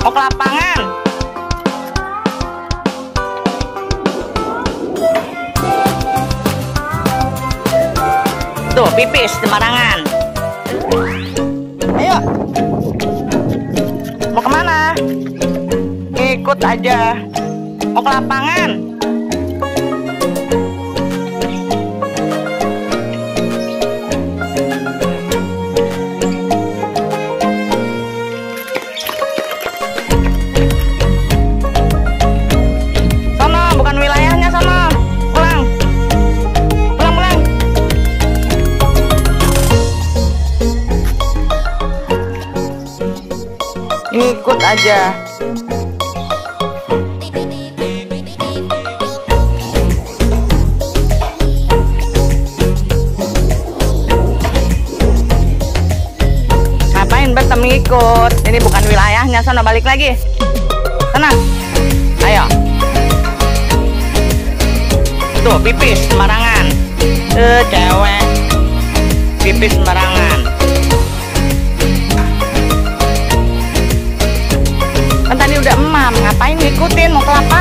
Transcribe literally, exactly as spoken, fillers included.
Mau ke lapangan. Tuh, pipis sembarangan. Ayo. Mau kemana? Ikut aja. Mau ke lapangan. Sono, bukan wilayahnya sono. Pulang. Pulang, pulang. Ikut aja. Ngapain Bet mengikut? Ini bukan wilayahnya, sana balik lagi. Sana. Ayo. Tuh, pipis sembarangan. Eh, cewek. Pipis sembarangan. Kan tadi udah emam, ngapain ngikutin? Mau ke lapangan.